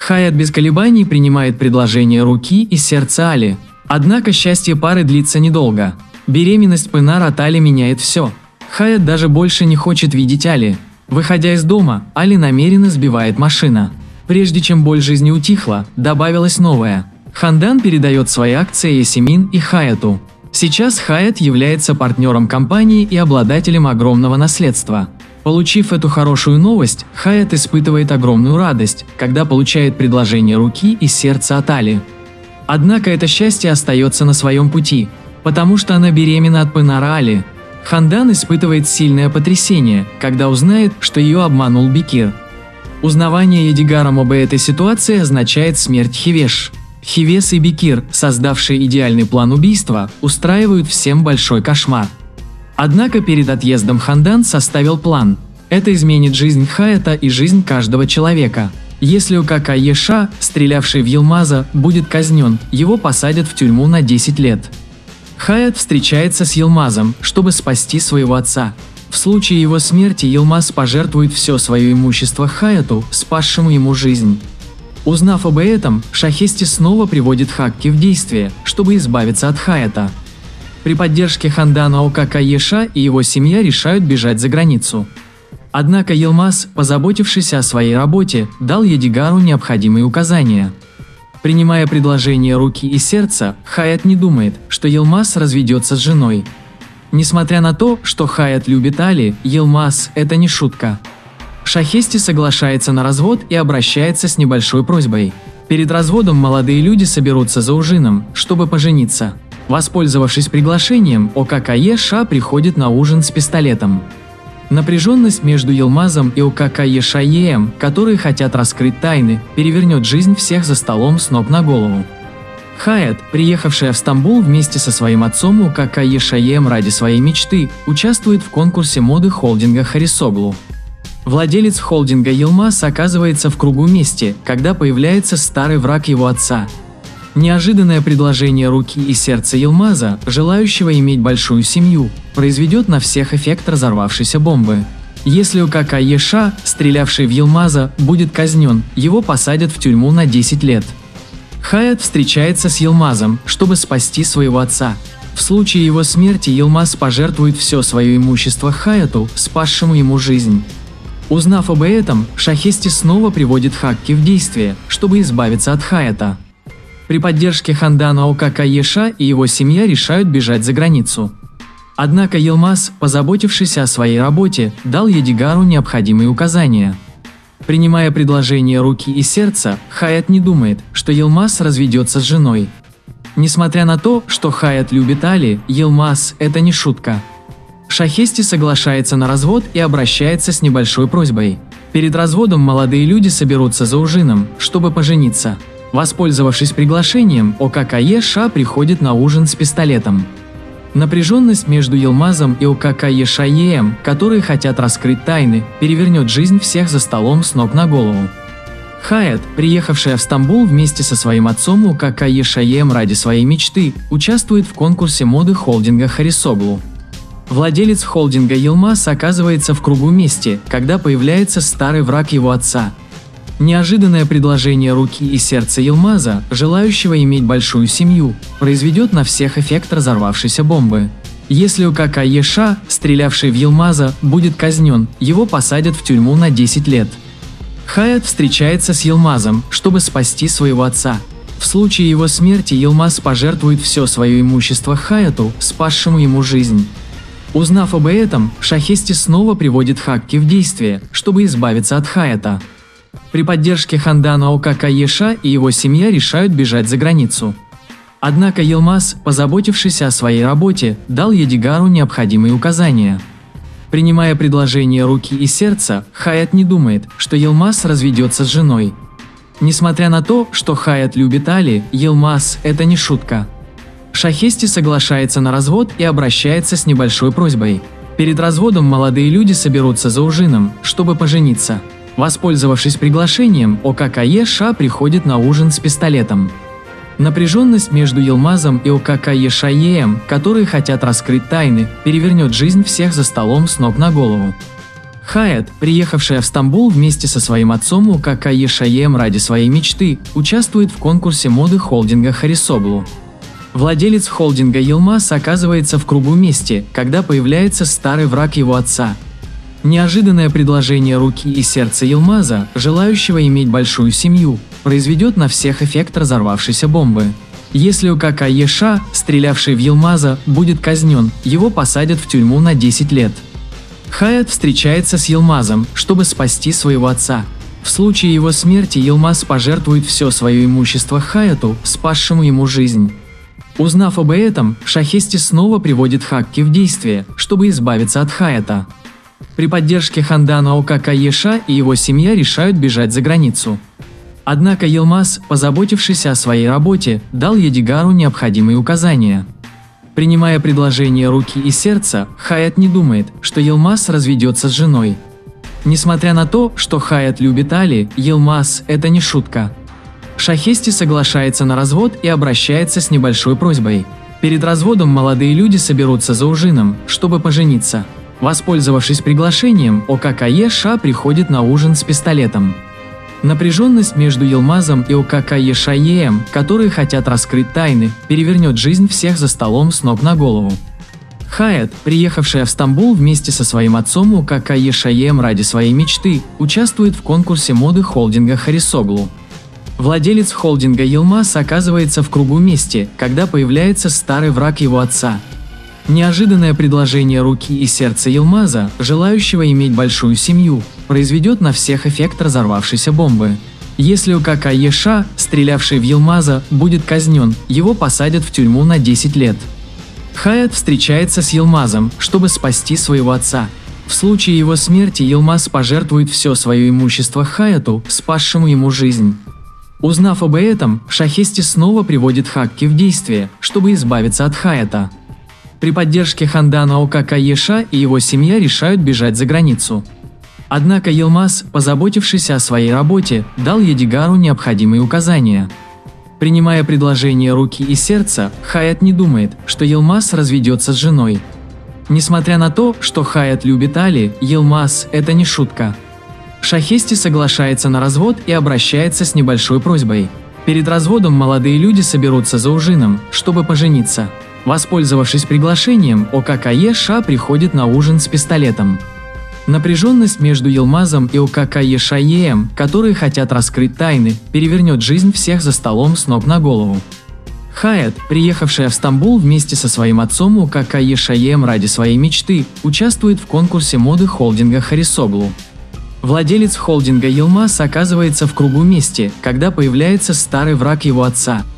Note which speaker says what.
Speaker 1: Хаят без колебаний принимает предложение руки и сердца Али. Однако счастье пары длится недолго. Беременность Пынар от Али меняет все. Хаят даже больше не хочет видеть Али. Выходя из дома, Али намеренно сбивает машина. Прежде чем боль жизни утихла, добавилась новая. Хандан передает свои акции Ясемин и Хаяту. Сейчас Хаят является партнером компании и обладателем огромного наследства. Получив эту хорошую новость, Хаят испытывает огромную радость, когда получает предложение руки и сердца от Али. Однако это счастье остается на своем пути, потому что она беременна от Пынара Али. Хандан испытывает сильное потрясение, когда узнает, что ее обманул Бекир. Узнавание Едигаром об этой ситуации означает смерть Хивеш. Хивес и Бекир, создавшие идеальный план убийства, устраивают всем большой кошмар. Однако перед отъездом Хандан составил план. Это изменит жизнь Хаята и жизнь каждого человека. Если Укака Еша, стрелявший в Йылмаза, будет казнен, его посадят в тюрьму на 10 лет. Хаят встречается с Йылмазом, чтобы спасти своего отца. В случае его смерти Йылмаз пожертвует все свое имущество Хаяту, спасшему ему жизнь. Узнав об этом, Шахести снова приводит Хакки в действие, чтобы избавиться от Хаята. При поддержке Хандана Укака Еша и его семья решают бежать за границу. Однако Йылмаз, позаботившись о своей работе, дал Едигару необходимые указания. Принимая предложение руки и сердца, Хаят не думает, что Йылмаз разведется с женой. Несмотря на то, что Хаят любит Али, Йылмаз – это не шутка. Шахести соглашается на развод и обращается с небольшой просьбой. Перед разводом молодые люди соберутся за ужином, чтобы пожениться. Воспользовавшись приглашением, Укака Еша приходит на ужин с пистолетом. Напряженность между Йылмазом и Укака Ешаеем, которые хотят раскрыть тайны, перевернет жизнь всех за столом с ног на голову. Хаят, приехавшая в Стамбул вместе со своим отцом Укака Ешаеем ради своей мечты, участвует в конкурсе моды холдинга Харисоглу. Владелец холдинга Йылмаз оказывается в кругу мести, когда появляется старый враг его отца. Неожиданное предложение руки и сердца Йылмаза, желающего иметь большую семью, произведет на всех эффект разорвавшейся бомбы. Если Укака Еша, стрелявший в Йылмаза, будет казнен, его посадят в тюрьму на 10 лет. Хаят встречается с Йылмазом, чтобы спасти своего отца. В случае его смерти Йылмаз пожертвует все свое имущество Хаяту, спасшему ему жизнь. Узнав об этом, Шахести снова приводит Хакки в действие, чтобы избавиться от Хаята. При поддержке Хандана Укака Еша и его семья решают бежать за границу. Однако Йылмаз, позаботившись о своей работе, дал Едигару необходимые указания. Принимая предложение руки и сердца, Хаят не думает, что Йылмаз разведется с женой. Несмотря на то, что Хаят любит Али, Йылмаз – это не шутка. Шахести соглашается на развод и обращается с небольшой просьбой. Перед разводом молодые люди соберутся за ужином, чтобы пожениться. Воспользовавшись приглашением, Укака Еша приходит на ужин с пистолетом. Напряженность между Йылмазом и Укака Ешаеем, которые хотят раскрыть тайны, перевернет жизнь всех за столом с ног на голову. Хаят, приехавшая в Стамбул вместе со своим отцом Укака Ешаеем ради своей мечты, участвует в конкурсе моды холдинга Харисоглу. Владелец холдинга Йылмаз оказывается в кругу мести, когда появляется старый враг его отца. Неожиданное предложение руки и сердца Йылмаза, желающего иметь большую семью, произведет на всех эффект разорвавшейся бомбы. Если Укака Еша, стрелявший в Йылмаза, будет казнен, его посадят в тюрьму на 10 лет. Хаят встречается с Йылмазом, чтобы спасти своего отца. В случае его смерти Йылмаз пожертвует все свое имущество Хаяту, спасшему ему жизнь. Узнав об этом, Шахести снова приводит Хакки в действие, чтобы избавиться от Хаята. При поддержке Хандана Укака Еша и его семья решают бежать за границу. Однако Йылмаз, позаботившись о своей работе, дал Едигару необходимые указания. Принимая предложение руки и сердца, Хаят не думает, что Йылмаз разведется с женой. Несмотря на то, что Хаят любит Али, Йылмаз – это не шутка. Шахести соглашается на развод и обращается с небольшой просьбой. Перед разводом молодые люди соберутся за ужином, чтобы пожениться. Воспользовавшись приглашением, Укака Еша приходит на ужин с пистолетом. Напряженность между Йылмазом и Укака Ешаеем, которые хотят раскрыть тайны, перевернет жизнь всех за столом с ног на голову. Хаят, приехавшая в Стамбул вместе со своим отцом УКК ШАЕМ ради своей мечты, участвует в конкурсе моды холдинга Харисоглу. Владелец холдинга Йылмаз оказывается в кругу мести, когда появляется старый враг его отца. Неожиданное предложение руки и сердца Йылмаза, желающего иметь большую семью, произведет на всех эффект разорвавшейся бомбы. Если УКК ЕША, стрелявший в Йылмаза, будет казнен, его посадят в тюрьму на 10 лет. Хаят встречается с Йылмазом, чтобы спасти своего отца. В случае его смерти Йылмаз пожертвует все свое имущество Хаяту, спасшему ему жизнь. Узнав об этом, Шахести снова приводит Хакки в действие, чтобы избавиться от Хаята. При поддержке Хандана УКК ЕША и его семья решают бежать за границу. Однако Йылмаз, позаботившийся о своей работе, дал Едигару необходимые указания. Принимая предложение руки и сердца, Хаят не думает, что Йылмаз разведется с женой. Несмотря на то, что Хаят любит Али, Йылмаз – это не шутка. Шахести соглашается на развод и обращается с небольшой просьбой. Перед разводом молодые люди соберутся за ужином, чтобы пожениться. Воспользовавшись приглашением, ОКК ЕША приходит на ужин с пистолетом. Напряженность между Йылмазом и ОКК ЕШАЕМ, которые хотят раскрыть тайны, перевернет жизнь всех за столом с ног на голову. Хаят, приехавшая в Стамбул вместе со своим отцом ОКК ЕШАЕМ ради своей мечты, участвует в конкурсе моды холдинга Харисоглу. Владелец холдинга Йылмаз оказывается в кругу мести, когда появляется старый враг его отца. Неожиданное предложение руки и сердца Йылмаза, желающего иметь большую семью, произведет на всех эффект разорвавшейся бомбы. Если УКК ЕША, стрелявший в Йылмаза, будет казнен, его посадят в тюрьму на 10 лет. Хаят встречается с Йылмазом, чтобы спасти своего отца. В случае его смерти Йылмаз пожертвует все свое имущество Хаяту, спасшему ему жизнь. Узнав об этом, Шахести снова приводит Хакки в действие, чтобы избавиться от Хаята. При поддержке Хандана ОКК ЕША и его семья решают бежать за границу. Однако Йылмаз, позаботившийся о своей работе, дал Едигару необходимые указания. Принимая предложение руки и сердца, Хаят не думает, что Йылмаз разведется с женой. Несмотря на то, что Хаят любит Али, Йылмаз – это не шутка. Шахести соглашается на развод и обращается с небольшой просьбой. Перед разводом молодые люди соберутся за ужином, чтобы пожениться. Воспользовавшись приглашением, ОКК ЕША приходит на ужин с пистолетом. Напряженность между Йылмазом и ОКК ЕШАЕМ, которые хотят раскрыть тайны, перевернет жизнь всех за столом с ног на голову. Хаят, приехавшая в Стамбул вместе со своим отцом ОКК ЕШАЕМ ради своей мечты, участвует в конкурсе моды холдинга Харисоглу. Владелец холдинга Йылмаз оказывается в кругу мести, когда появляется старый враг его отца.